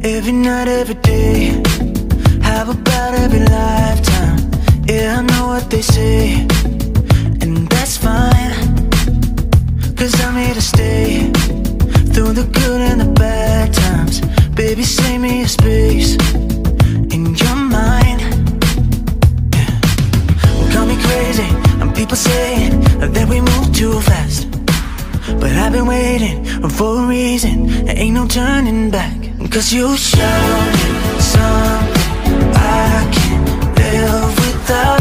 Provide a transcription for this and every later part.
Every night, every day, how about every lifetime? Yeah, I know what they say, and that's fine, 'cause I'm here to stay, through the good and the bad times. Baby, save me a space in your mind. Yeah. Call me crazy, and people saying that we move too fast, but I've been waiting for a reason. There ain't no turning back, 'cause you showed me something I can't live without.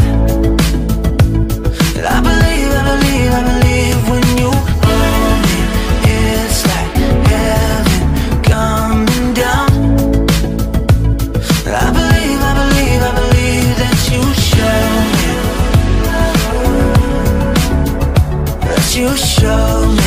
I believe, I believe, I believe when you hold me. It's like heaven coming down. I believe, I believe, I believe that you show me, that you show me.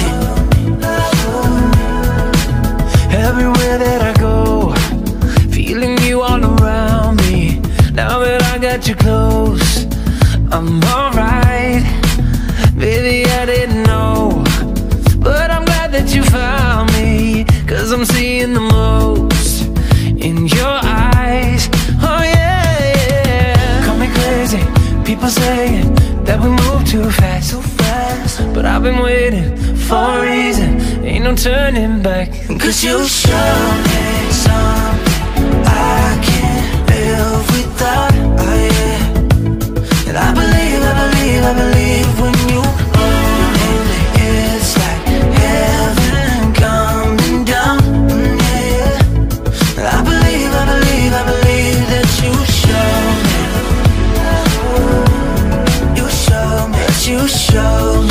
Everywhere that I go, feeling you all around me. Now that I got you close, I'm alright. Baby, I didn't know, but I'm glad that you found me, 'cause I'm seeing the most in your eyes. Oh yeah, yeah. Call me crazy, people saying that we move too fast, but I've been waiting for a reason. Ain't no turning back, 'cause you show me something I can't live without. Oh yeah. And I believe, I believe, I believe when you hold me. It's like heaven coming down. Yeah. And I believe, I believe, I believe that you show me. You show me, that you show me.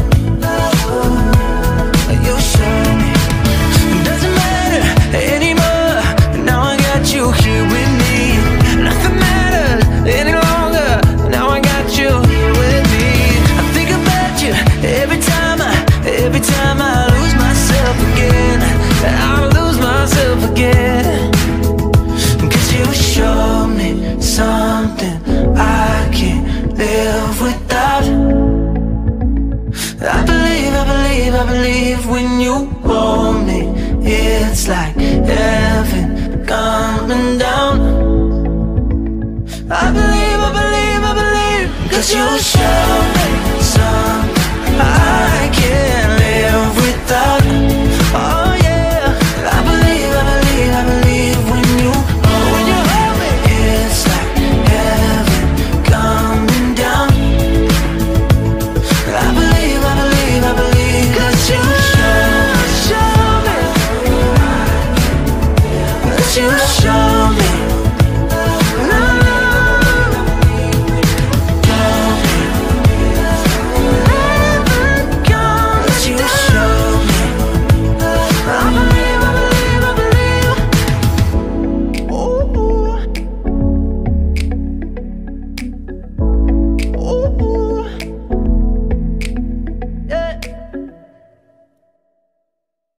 Every time I lose myself again, I lose myself again, 'cause you show me something I can't live without. I believe, I believe, I believe when you hold me. It's like heaven coming down. I believe, I believe, I believe, 'cause you show me something I can't live without. Oh yeah. I believe, I believe, I believe when you hold me. It's like heaven coming down. I believe, I believe, I believe, 'cause you show me, 'cause you show